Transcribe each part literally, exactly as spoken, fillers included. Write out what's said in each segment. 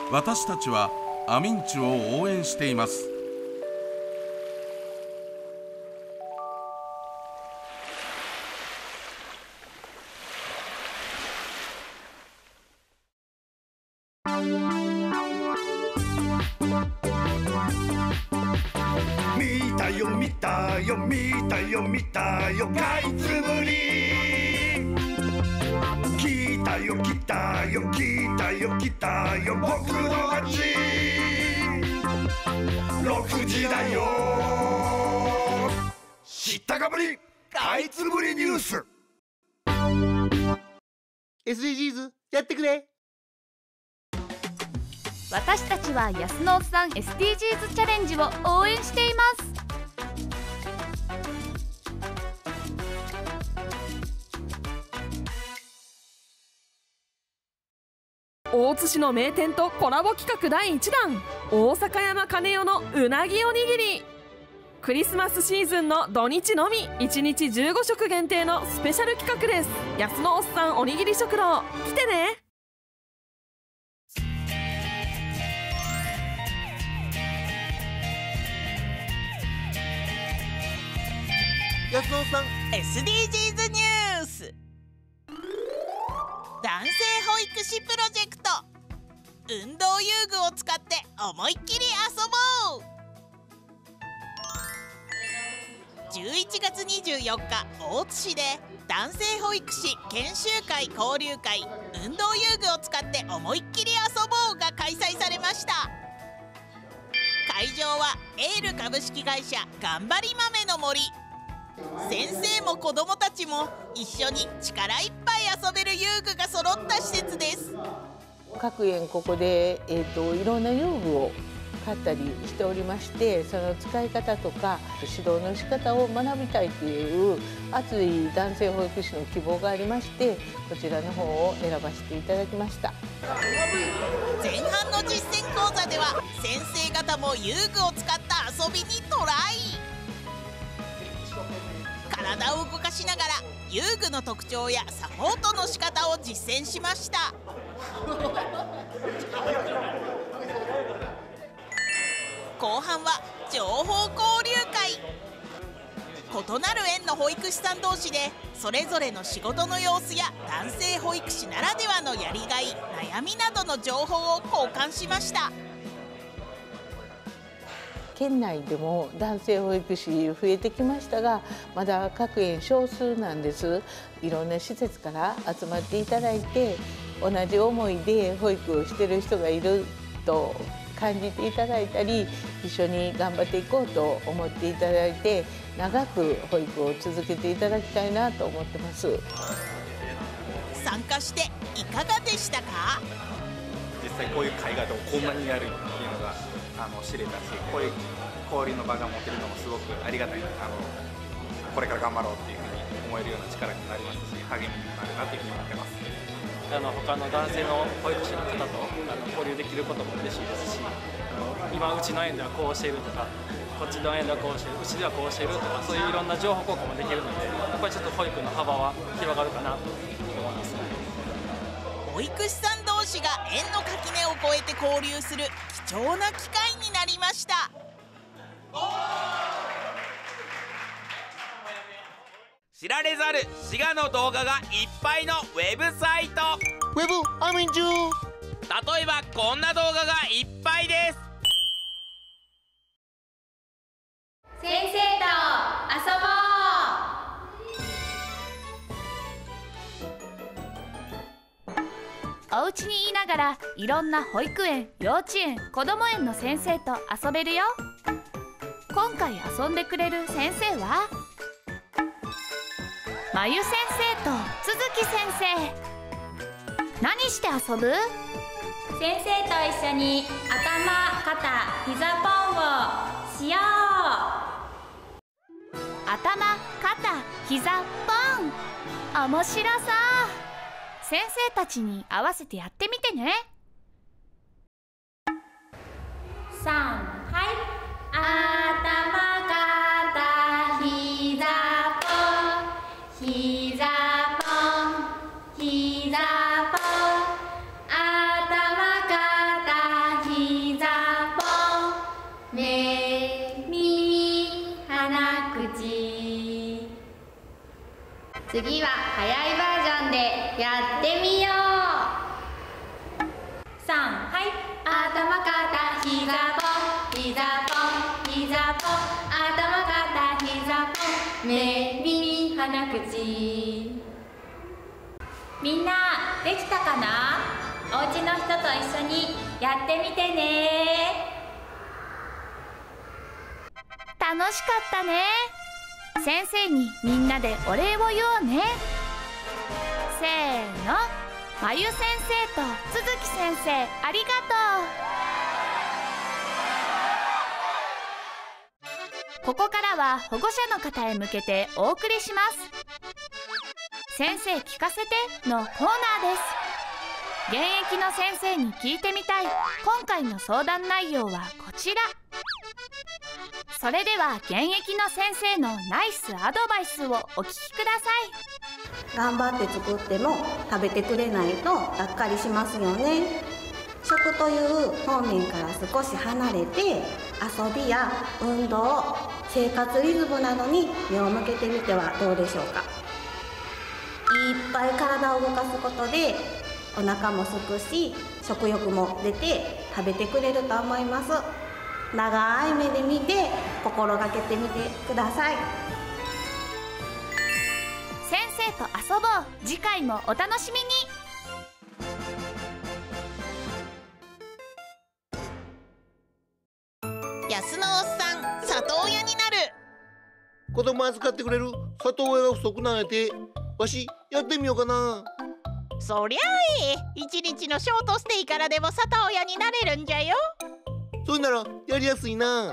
私たちはアミンチを応援しています。 見たよ見たよ見たよ見たよかいつぶり、来たよ来たよ来たよ来たよ僕の街、ろくじだよ知ったかぶりかいつぶりニュース。 エスディージーズ やってくれ。 私たちは安野さん エスディージーズ チャレンジを応援しています。 大津市の名店とコラボ企画だいいちだん、大阪山金代のうなぎおにぎり。クリスマスシーズンの土日のみいちにちじゅうごしょく限定のスペシャル企画です。安野おっさんおにぎり食堂、来てね。 安野さんエスディージーズ ニュース。男性保育士プロジェクト、運動遊具を使って思いっきり遊ぼう。じゅういちがつにじゅうよっか、大津市で男性保育士研修会交流会、運動遊具を使って思いっきり遊ぼうが開催されました。会場はエール株式会社頑張り豆の森。先生も子どもたちも一緒に力いっぱい遊べる遊具が揃った施設です。 各園ここで、えー、といろんな遊具を買ったりしておりまして、その使い方とか指導の仕方を学びたいという熱い男性保育士の希望がありまして、こちらの方を選ばせていただきました。 前半の実践講座では先生方も遊具を使った遊びにトライ。体を動かしながら遊具の特徴やサポートの仕方を実践しました。後半は情報交流会。異なる園の保育士さん同士でそれぞれの仕事の様子や男性保育士ならではのやりがい、悩みなどの情報を交換しました。 県内でも男性保育士増えてきましたが、まだ各園少数なんです。いろんな施設から集まっていただいて、同じ思いで保育をしている人がいると感じていただいたり、一緒に頑張っていこうと思っていただいて、長く保育を続けていただきたいなと思ってます。 参加していかがでしたか？ 実際こういう会がこんなにやるっていうのがあの知れたし、こういう交流の場が持てるのもすごくありがたい。あのこれから頑張ろうっていうふうに思えるような力になりますし、励みになるなというふうに思ってます。 あの他の男性の保育士の方とあの交流できることも嬉しいですし、あの今うちの園ではこうしているとか、こっちの園ではこうしている、うちではこうしているとか、そういういろんな情報交換もできるので、やっぱりちょっと保育の幅は広がるかなと思います。 保育士さん同士が園の垣根を越えて交流する貴重な機会になりました。 知られざる滋賀の動画がいっぱいのウェブサイト。 ウェブアミンジュー。 例えばこんな動画がいっぱいです。 先生と遊ぼう。お家にいながらいろんな保育園、幼稚園、子ども園の先生と遊べるよ。今回遊んでくれる先生はまゆ先生とつづき先生。何して遊ぶ？ 先生と一緒に頭、肩、膝ポンをしよう。 頭、肩、膝ポン。面白そう。先生たちに合わせてやってみてね。 さん、はい。頭、肩、膝ポン、膝ポン、膝ポン、頭、肩、 やってみよう。さん、はい。頭肩膝ポン膝ポン膝ポン、頭肩膝ポン、目耳鼻口。みんなできたかな？お家の人と一緒にやってみてね。 楽しかったね。先生にみんなでお礼を言おうね。せーの、まゆ先生とつづき先生、ありがとう。ここからは保護者の方へ向けてお送りします。先生聞かせてのコーナーです。現役の先生に聞いてみたい今回の相談内容はこちら。それでは現役の先生のナイスアドバイスをお聞きください。 頑張って作っても食べてくれないとがっかりしますよね。食という方面から少し離れて遊びや運動、生活リズムなどに目を向けてみてはどうでしょうか。いっぱい体を動かすことでお腹もすくし食欲も出て食べてくれると思います。長い目で見て心がけてみてください。 先生と遊ぼう。次回もお楽しみに。 安野おっさん、里親になる。 子供預かってくれる里親が不足なんやて。わしやってみようかな。 そりゃあええ。一日のショートステイからでも里親になれるんじゃよ。 それならやりやすいな。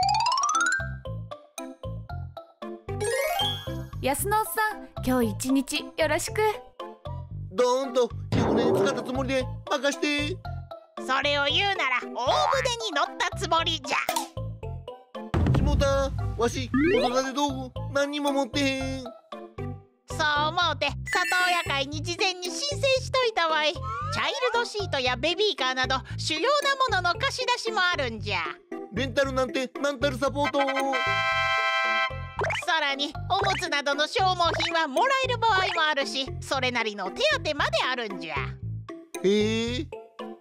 安野さん、今日一日よろしく。 どーんと湯船に浸かったつもりで任して。 それを言うなら大船に乗ったつもりじゃ。 しもた、わし子育て道具何にも持ってへん。 そう思うて里親会に事前に申請しといたわい。チャイルドシートやベビーカーなど主要なものの貸し出しもあるんじゃ。 レンタルなんてなんたるサポート。 さらにおむつなどの消耗品はもらえる場合もあるし、それなりの手当まであるんじゃ。 へえ。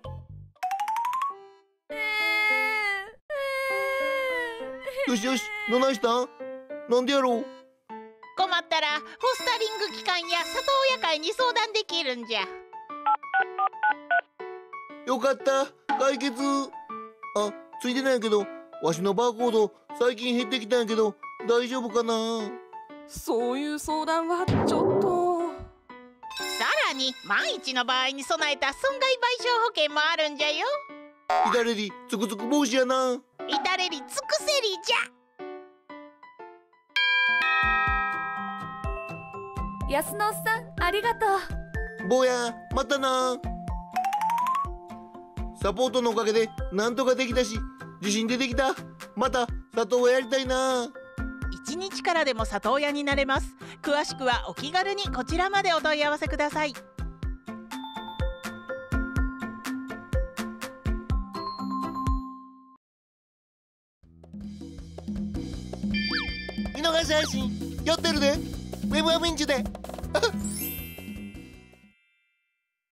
よしよし、どないしたん？なんでやろう。 困ったらホスタリング機関や里親会に相談できるんじゃ。 よかった、解決。あ、ついてないやけど、わしのバーコード最近減ってきたんやけど大丈夫かな。 そういう相談はちょっと。 さらに万一の場合に備えた損害賠償保険もあるんじゃよ。 至れりつくつく防止やな。 至れり尽くせりじゃ。 安野さん、ありがとう。坊や、またな。サポートのおかげでなんとかできたし自信出てきた。また里親やりたいな。 一日からでも里親になれます。詳しくはお気軽にこちらまでお問い合わせください。 見逃し配信やってるで。ウェブアミンチュで